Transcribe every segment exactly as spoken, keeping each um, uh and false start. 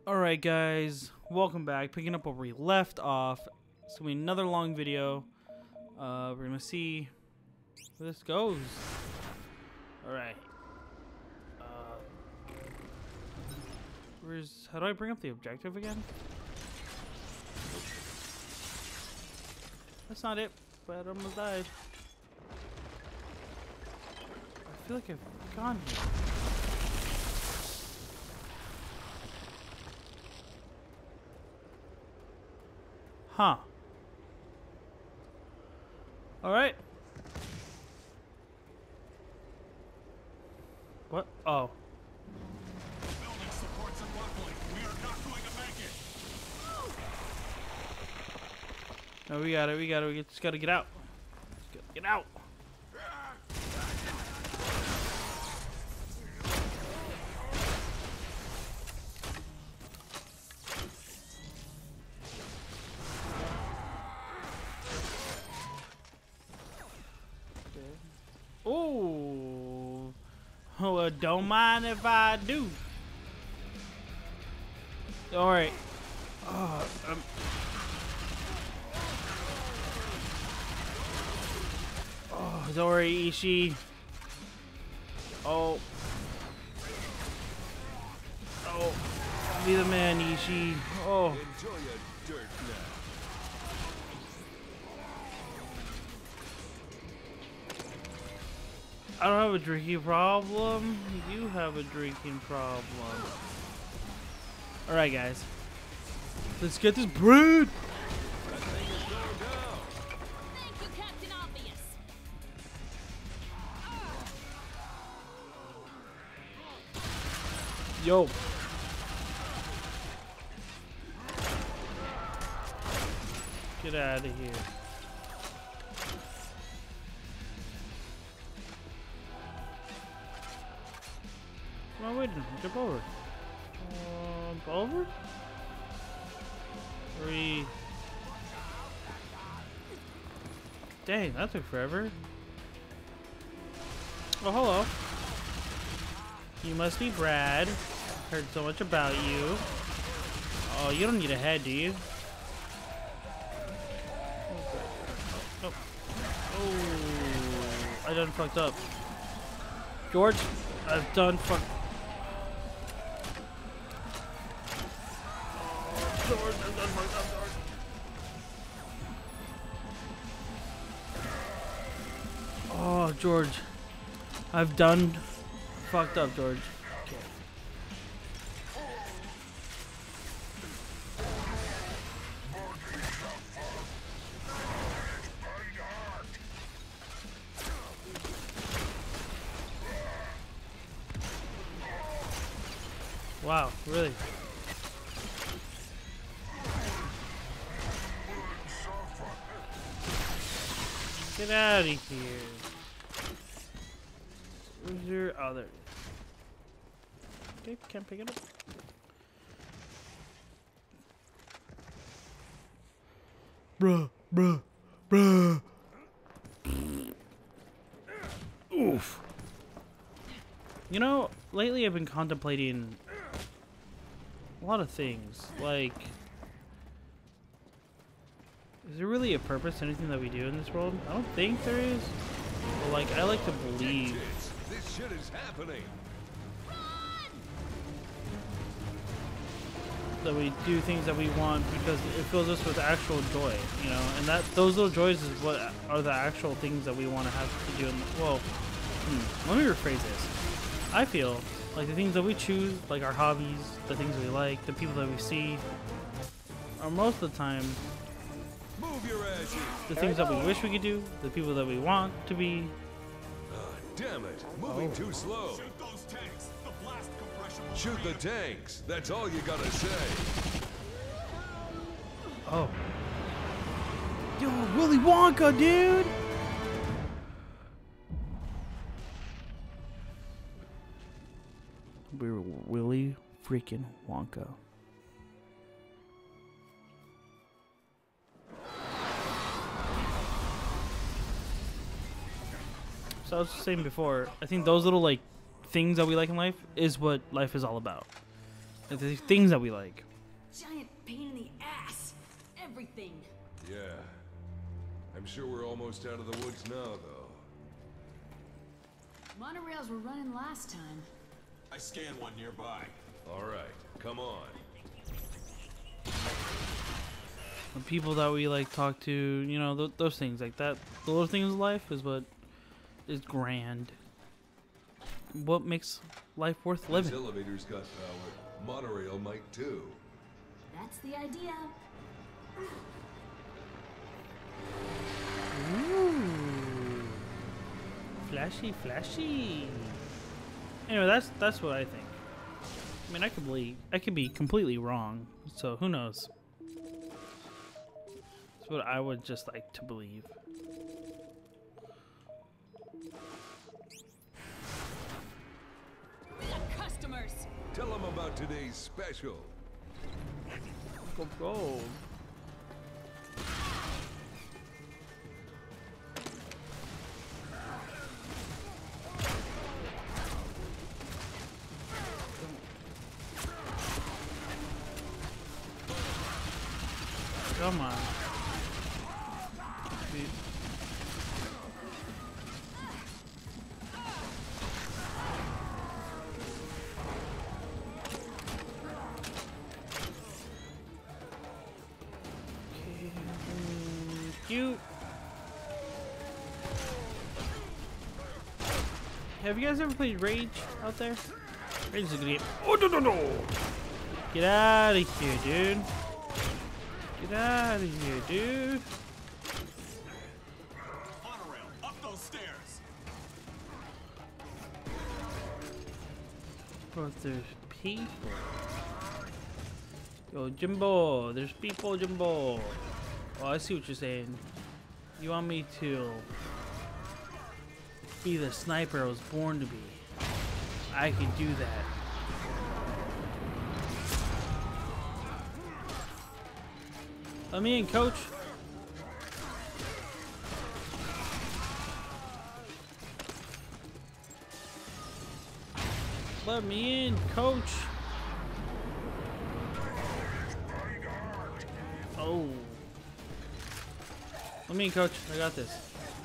Alright guys, welcome back. Picking up where we left off. It's gonna be another long video. Uh, we're gonna see where this goes. Alright. Uh, where's, how do I bring up the objective again? That's not it, but I almost died. I feel like I've gone here. Huh. Alright. What? Oh. Building supports abruptly. We are not going to make it. No, we got it. We got it. We just gotta get out. Just gotta get out. Oh, well, don't mind if I do. All right. Oh, um. oh, don't worry, Ishii. Oh. Oh, be the man, Ishii. Oh. Enjoy your dirt now. I don't have a drinking problem. You have a drinking problem. Alright, guys. Let's get this brood! That thing is going down. Thank you, Captain Obvious. Yo. Get out of here. Come on, wait a minute. Jump over. Uh, over? Three. Dang, that took forever. Oh, hello. You must be Brad. Heard so much about you. Oh, you don't need a head, do you? Oh. Oh. I done fucked up. George, I've done fuck. George, I've done fucked up, George. Oh, George. I've done fucked up, George. Okay. Wow, really? Get out of here. Where's your... Oh, there. Okay, can't pick it up. Bruh, bruh, bruh. Oof. You know, lately I've been contemplating a lot of things. Like, is there really a purpose to anything that we do in this world? I don't think there is. But, like, I like to believe This shit is happening. that we do things that we want because it fills us with actual joy, you know, and that those little joys is what are the actual things that we want to have to do in the, well, hmm, let me rephrase this. I feel like the things that we choose, like our hobbies, the things we like, the people that we see, are most of the time Move your asses. the things that we wish we could do, the people that we want to be. Ah, damn it. Moving Oh. too slow. Shoot those tanks. The blast compression will Shoot the create- tanks. That's all you gotta say. Oh. Yo, Willy Wonka, dude! We're Willy freaking Wonka. So I was saying before, I think those little like things that we like in life is what life is all about. The things that we like. Giant pain in the ass. Everything. Yeah. I'm sure we're almost out of the woods now, though. Monorails were running last time. I scanned one nearby. All right, come on. The people that we like talk to, you know, th those things like that. The little things in life is what is grand. What makes life worth This living. elevator's got power. Monorail might too. That's the idea. Ooh. Flashy, flashy. Anyway, that's that's what I think. I mean, I could be I could be completely wrong, so who knows? That's what I would just like to believe. We got customers. Tell them about today's special. Go, go. Come on. Sweet. You have you guys ever played Rage out there? Rage is a good game. Oh no no no! Get out of here, dude! Get out of here, dude! Monorail, up those stairs. But there's people. Yo, Jimbo, there's people, Jimbo. Oh, I see what you're saying. You want me to be the sniper I was born to be. I can do that. Let me in, coach. Let me in, coach. Oh. Let me in, coach. I got this.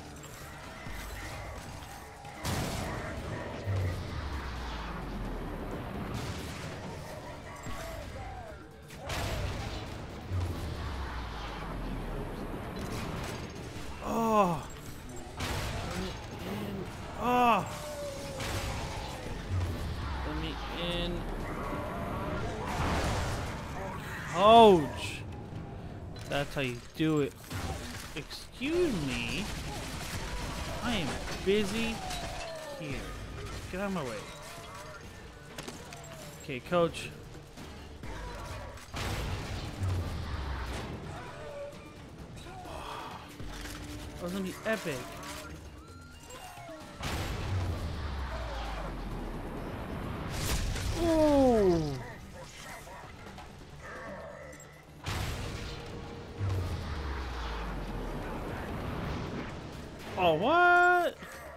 Oh. Let me in. Oh. Let me in. Coach. That's how you do it. Excuse me. I am busy here. Get out of my way. Okay, coach. That was gonna be epic. Ooh. Oh, what?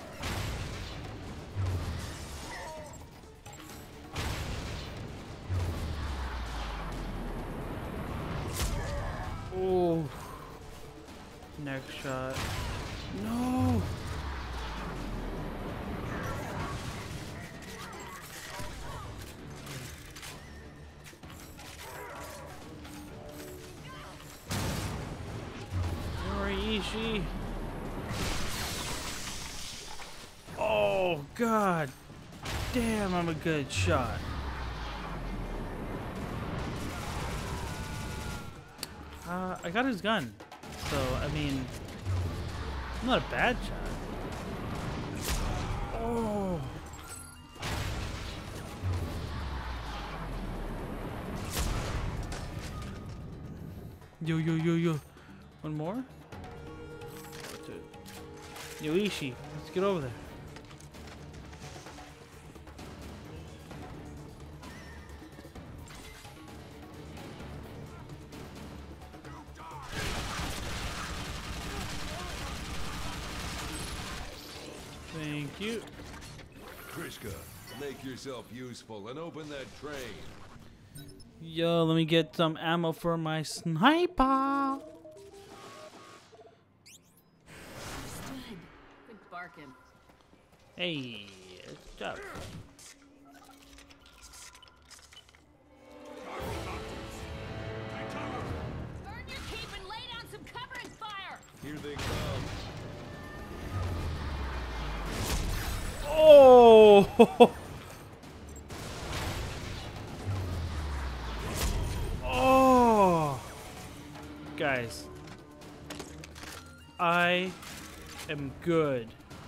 Oh. Next shot. No. Moriishi. Oh, God. Damn, I'm a good shot. Uh, I got his gun. So, I mean, not a bad shot. Oh. Yo, yo, yo, yo. One more? Yoichi, let's get over there. Thank you. Krishka, make yourself useful and open that train. Yo, let me get some ammo for my sniper. Understood. Good barking. Hey, good job. Burn your keep and lay down some covering fire. Here they come. Oh! Oh! Guys, I am good.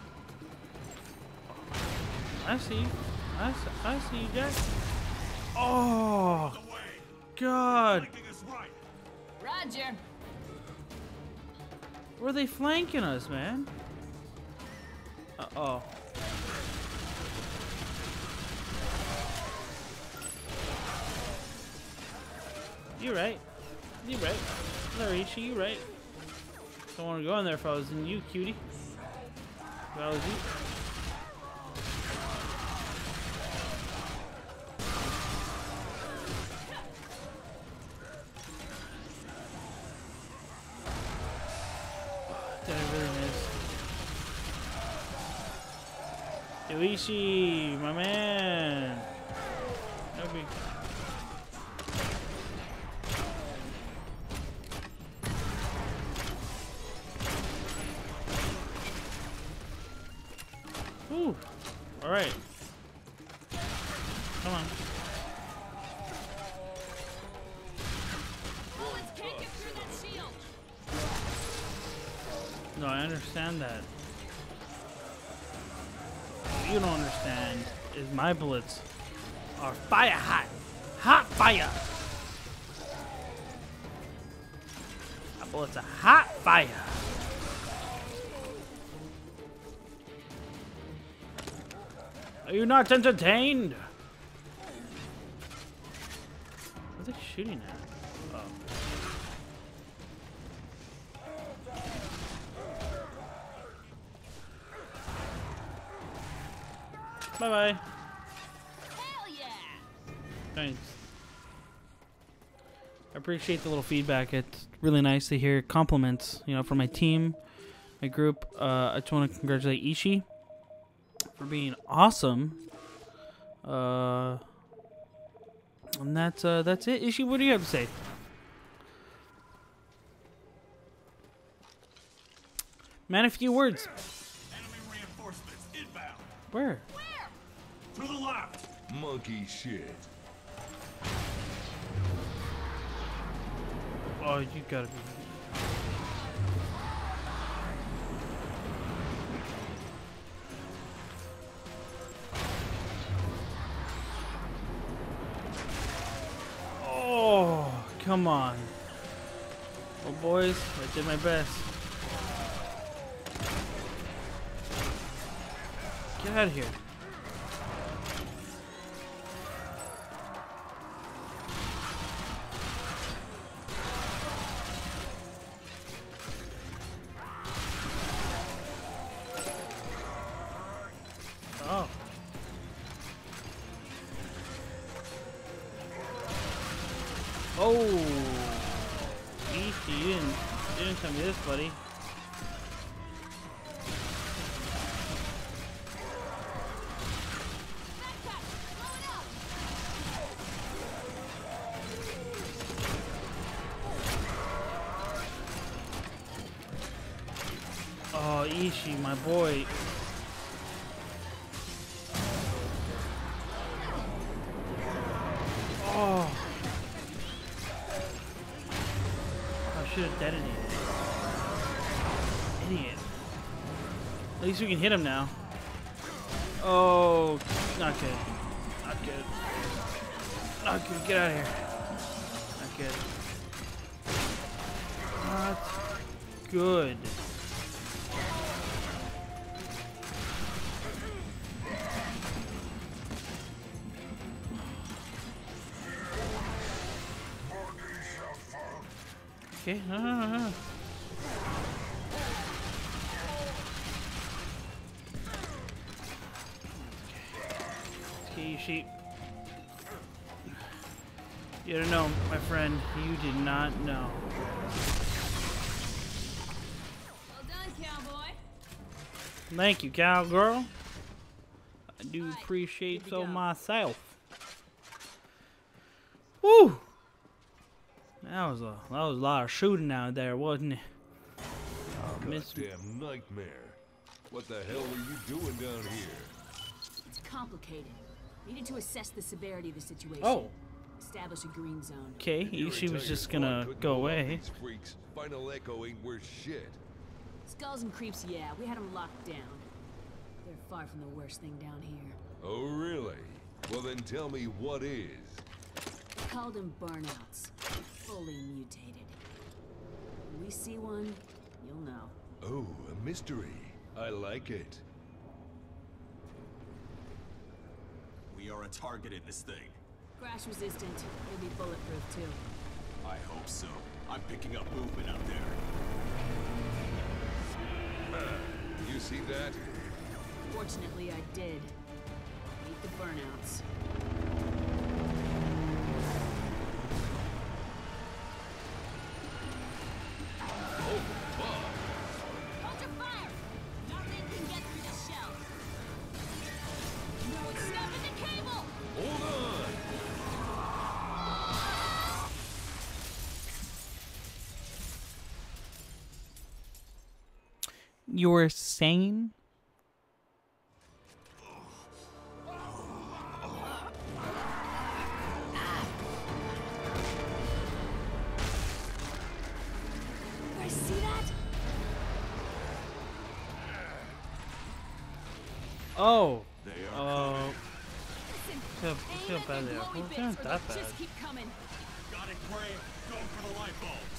I see. I see, I see you guys. Oh! The way. God! Flanking us right. Roger. Where are they flanking us, man? Uh-oh. You're right. You're right. Narishi, you're right. Don't want to go in there if I was in you, cutie. If I was you. That I really missed. Yoichi, my man. No big. Ooh. All right. Come on. Bullets can't get through that shield. No, I understand that. What you don't understand is my bullets are fire hot. Hot fire. My bullets are hot fire. Are you not entertained? What are they shooting at? Oh. Bye bye. Hell yeah. Thanks. I appreciate the little feedback. It's really nice to hear compliments, you know, from my team, my group. Uh, I just want to congratulate Ishii for being awesome. Uh, and that's uh, that's it. Ishii, what do you have to say? Man, a few words. Enemy reinforcements inbound. Where? To the left. Monkey shit. Oh, you gotta be. Oh, come on. Well, boys, I did my best. Get out of here. Oh. Oh. Easy, you didn't, you didn't tell me this, buddy. Oh, Ishii, my boy. Oh. I should have detonated. Idiot. At least we can hit him now. Oh, not good. Not good. Not good. Get out of here. Not good. Not good. Okay, no, no, no, no. Okay, you sheep. You don't know, my friend. You did not know. Well done, cowboy. Thank you, cowgirl. I do Right, appreciate good to so go. myself. Woo! That was a that was a lot of shooting out there, wasn't it? Oh, miss me. Goddamn nightmare. What the hell were you doing down here? It's complicated. Needed to assess the severity of the situation. Oh, Establish a green zone. okay. Your She was entire just squad gonna couldn't go hold off away. These freaks. Final Echo ain't worth shit. Skulls and creeps, yeah. We had them locked down. They're far from the worst thing down here. Oh, really? Well, then tell me what is. We called them burnouts. Fully mutated. When we see one, you'll know. Oh, a mystery. I like it. We are a target in this thing. Crash resistant. Maybe bulletproof too. I hope so. I'm picking up movement out there. You see that? Fortunately, I did. Meet the burnouts. Oh, fuck. Hold your fire! Nothing can get through the shell. No, it's snapping the cable! Hold on. You were saying? You guys see that? Oh. They are Oh. Listen, Feel, aim feel at bad them there. glowy Well, bits they're not or that they'll bad. just keep coming. got it, Gray. Go for the light bulbs.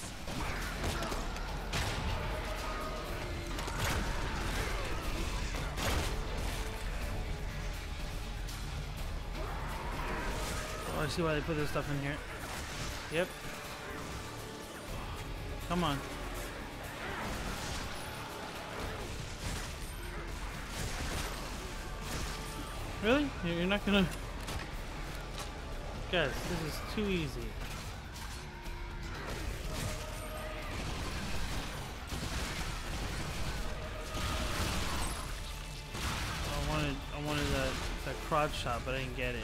Oh, I see why they put this stuff in here. Yep. Come on. Really? You're you're not gonna... Guys, this is too easy. I wanted, I wanted that, that crotch shot, but I didn't get it.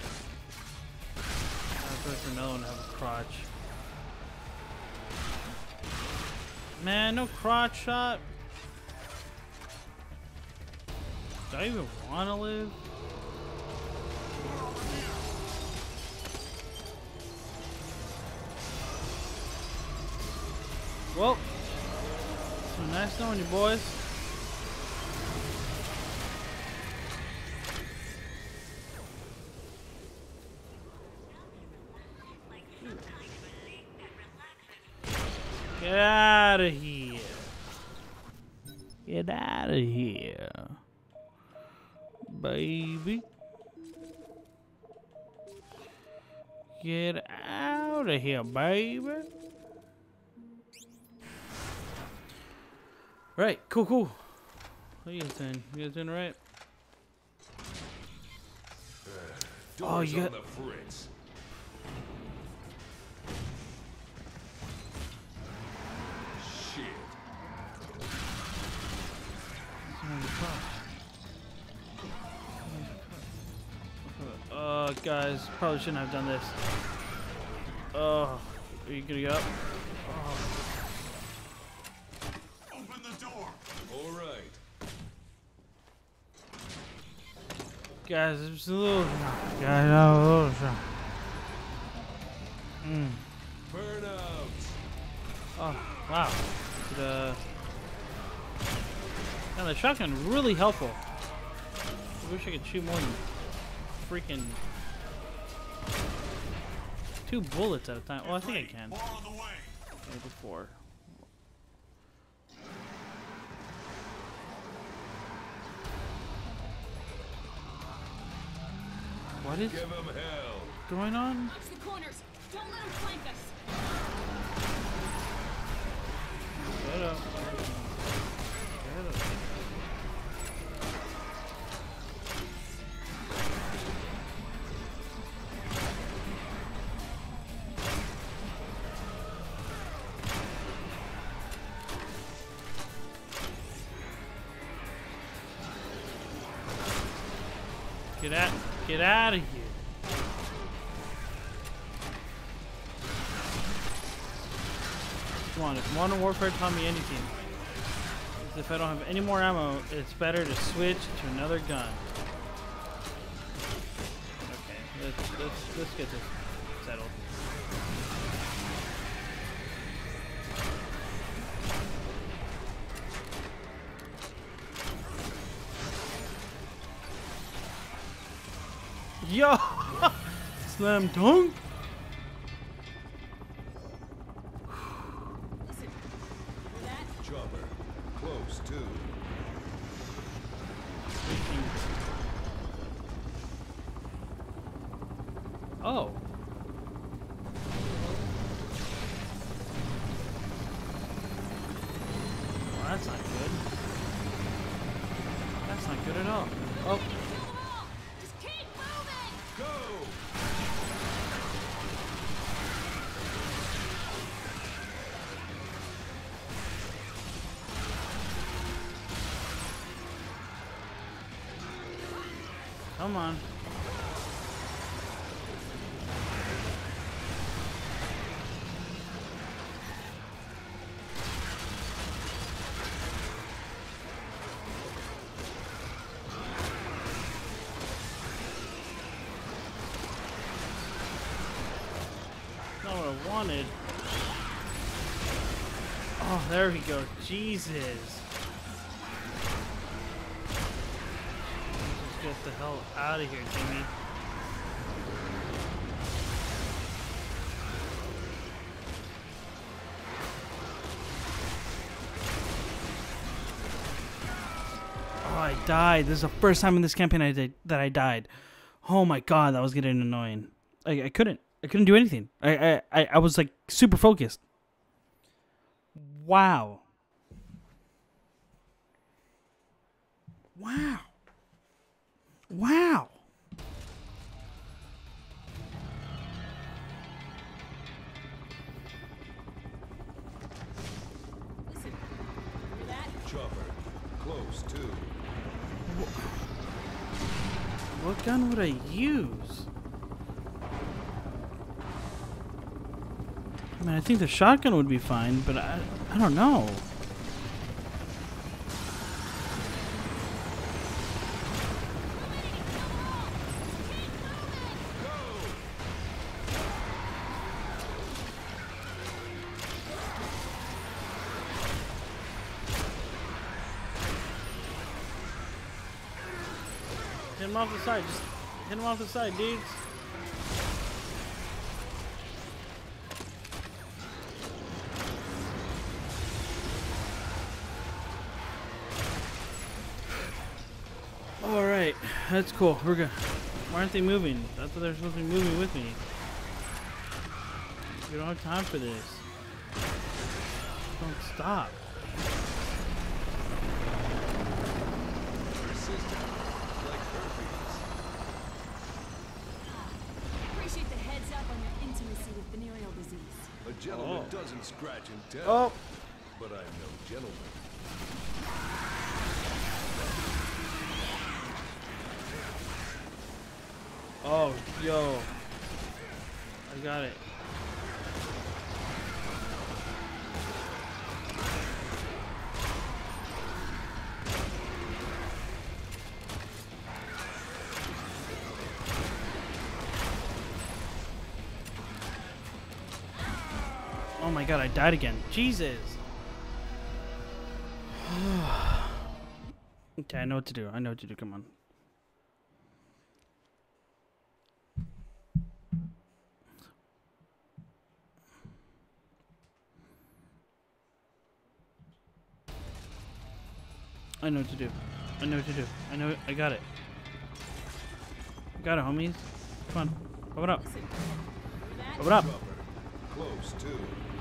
I prefer another one to have a crotch. Man, no crotch shot. Do I even want to live? Well, it's been nice knowing you boys. Get out of here. Get out of here. Baby. Get out of here, baby. Right, cool, cool. What are you guys doing? You guys doing all right? Doors Oh, you on got- the fritz. Shit. Uh, guys, probably shouldn't have done this. Oh, are you gonna get up? Oh. Open the door. All right. Guys, it's a little. Guys, I'm a little. Mm. Burnout. Oh, wow. But, uh. Man, the shotgun really helpful. I wish I could shoot more than freaking two bullets at a time. Well, I think I can. More on the way. Maybe four. What is Give him hell. going on? Watch the corners. Don't let them flank us. Shut up. Shut up. Get out, get out of here. Come on, if Modern Warfare taught me anything, is if I don't have any more ammo, it's better to switch to another gun. Okay, let's let's let's get this settled. Yo! Slam dunk! Listen, hear that? Chopper. Close, too. Oh. Well, that's not good. That's not good at all. Oh. Just keep moving! Go! Come on. Not what I wanted. Oh, there we go. Jesus. Let's get the hell out of here, Jimmy. Oh, I died. This is the first time in this campaign I did that I died. Oh my god, that was getting annoying. I, I couldn't. I couldn't do anything. I, I I was like super focused. Wow. Wow. Wow. Listen, hear that? Chopper. Close, too. What gun would I use? I mean, I think the shotgun would be fine, but I, I don't know. Hit him off the side. Just hit him off the side, dudes. All right, that's cool. We're good. Why aren't they moving? I thought they were supposed to be moving with me. We don't have time for this. Don't stop. Persistent. Like herpes. Appreciate the heads up on your intimacy with venereal disease. A gentleman Oh. doesn't scratch and tell. Oh, But I'm no gentleman. oh, yo. I got it. Oh my god, I died again. Jesus. Okay, I know what to do. I know what to do. Come on. I know what to do. I know what to do. I know. I got it. Got it, homies. Come on. Open up. Listen, hear that? Open up. Chopper. Close, too.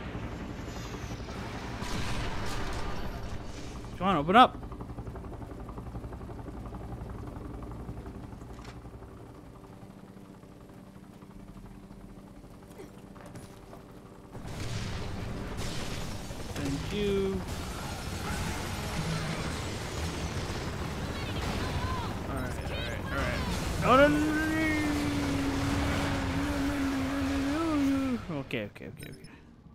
Come on, open up. Thank you. Alright, alright, alright. Oh, no, no, no, no. Okay, okay, okay, okay.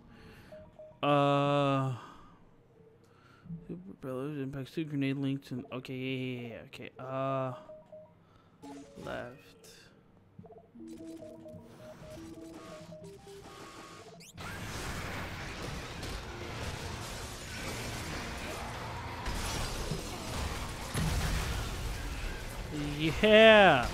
Uh, super pillars impacts two grenade links and okay, yeah, yeah, yeah, okay. Uh, left. Yeah.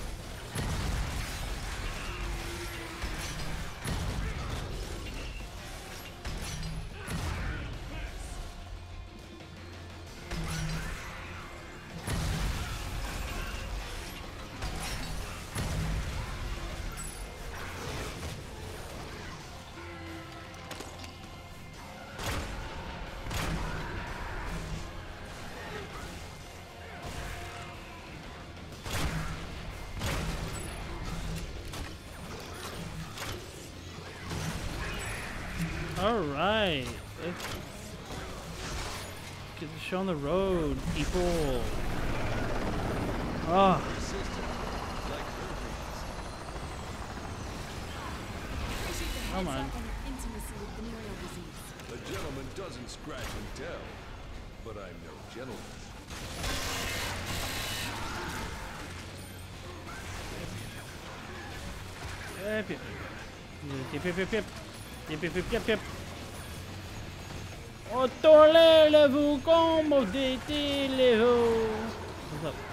All right, let's get the show on the road, people. Ah, come on. A gentleman doesn't scratch and tell, but I'm no gentleman. Yep, yep, yep, yep, yep. Yep, yep, yep, yep, yep. Autolevez-vous comme détez-les-vous. What's up?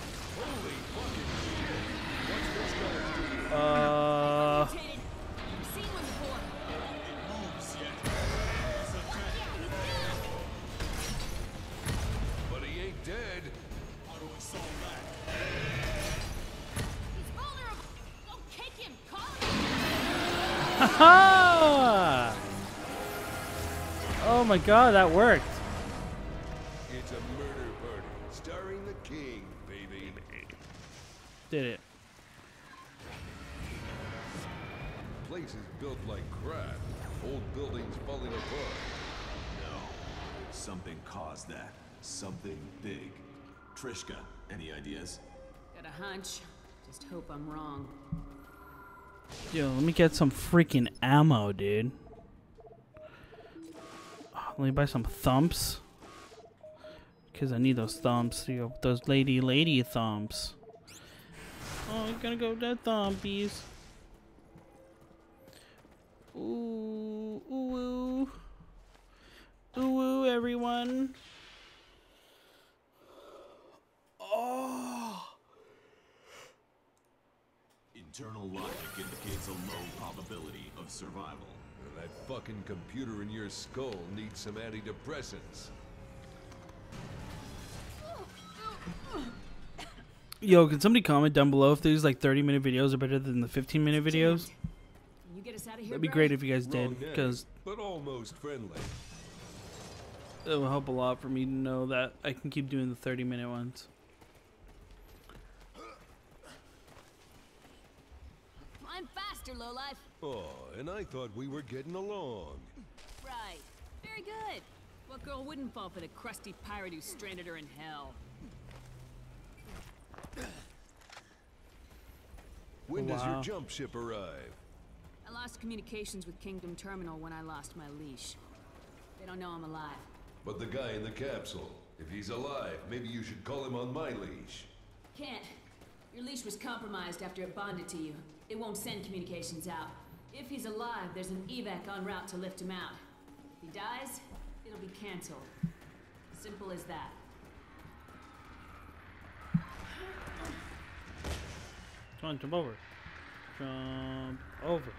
Uh. But he ain't dead. How do we solve that? He's vulnerable. Go kick him, call Ha! Oh my god, that worked. It's a murder party, starring the king, baby. Did it. Place is built like crap. Old buildings falling apart. No. Something caused that. Something big. Trishka, any ideas? Got a hunch. Just hope I'm wrong. Yo, let me get some freaking ammo, dude. Oh, let me buy some thumps. Because I need those thumps. You know, those lady, lady thumps. Oh, I'm gonna go with that thumpies. Ooh, ooh, ooh. Ooh, ooh, everyone. Oh. Internal logic indicates a low probability of survival. That fucking computer in your skull needs some antidepressants. Yo, can somebody comment down below if these like thirty minute videos are better than the fifteen minute videos? Can you get us out of here, That'd be Brad? great if you guys Wrong did, name, because but almost friendly. it will help a lot for me to know that I can keep doing the thirty minute ones. I'm faster, lowlife. Oh, and I thought we were getting along. Right. Very good. What girl wouldn't fall for the crusty pirate who stranded her in hell? When does Wow. your jump ship arrive? I lost communications with Kingdom Terminal when I lost my leash. They don't know I'm alive. But the guy in the capsule, if he's alive, maybe you should call him on my leash. Can't. Your leash was compromised after it bonded to you. It won't send communications out. If he's alive, there's an evac en route to lift him out. If he dies, it'll be canceled. Simple as that. Come on, jump over. Jump over.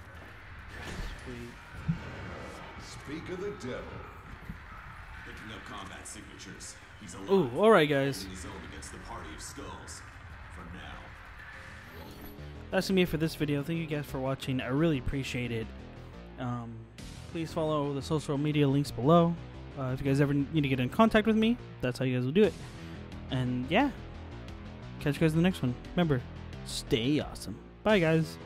Sweet. Speak of the devil. Picking up combat signatures. He's alive. Ooh, alright guys. Holding his own against the party of skulls. For now. That's gonna be it for this video. Thank you guys for watching. I really appreciate it. Um, please follow the social media links below. Uh, if you guys ever need to get in contact with me, that's how you guys will do it. And yeah, catch you guys in the next one. Remember, stay awesome. Bye guys.